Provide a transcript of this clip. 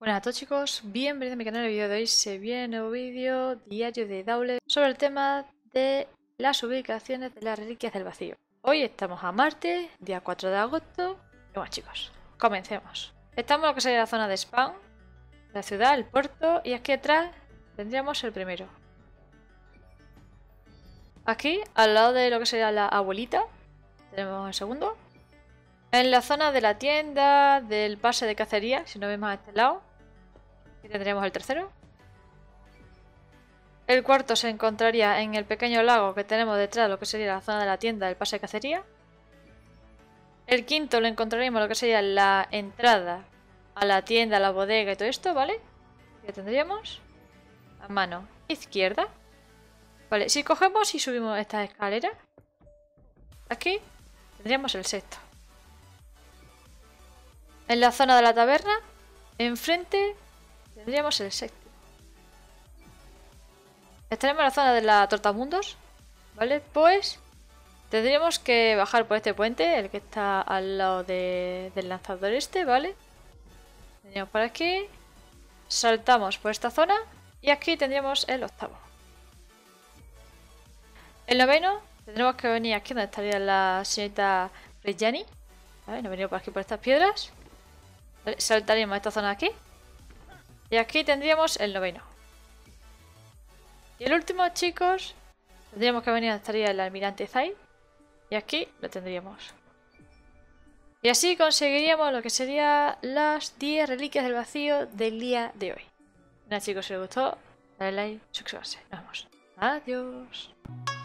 Hola a todos chicos, bienvenidos a mi canal. El vídeo de hoy se viene un nuevo vídeo diario de Daule sobre el tema de las ubicaciones de las reliquias del vacío. Hoy estamos a martes, día 4 de agosto. Y bueno chicos, comencemos. Estamos en lo que sería la zona de spawn, la ciudad, el puerto, y aquí atrás tendríamos el primero. Aquí, al lado de lo que sería la abuelita, tenemos el segundo. En la zona de la tienda, del pase de cacería, si nos vemos a este lado, aquí tendríamos el tercero. El cuarto se encontraría en el pequeño lago que tenemos detrás de lo que sería la zona de la tienda del pase de cacería. El quinto lo encontraríamos en lo que sería la entrada a la tienda, a la bodega y todo esto, ¿vale? Que tendríamos a mano izquierda. Vale, si cogemos y subimos esta escalera, aquí tendríamos el sexto. En la zona de la taberna, enfrente, tendríamos el séptimo. Estaremos en la zona de la tortamundos, ¿vale? Pues tendríamos que bajar por este puente, el que está al lado del lanzador este, ¿vale? Tendríamos por aquí, saltamos por esta zona y aquí tendríamos el octavo. El noveno, tendremos que venir aquí donde estaría la señorita Reggiani, ¿vale? Nos venimos por aquí por estas piedras, ¿vale? Saltaríamos esta zona de aquí y aquí tendríamos el noveno. Y el último, chicos, tendríamos que venir donde estaría el almirante Zai. Y aquí lo tendríamos. Y así conseguiríamos lo que serían las 10 reliquias del vacío del día de hoy. Nada chicos, si os gustó, dale like, suscríbanse. Nos vemos. Adiós.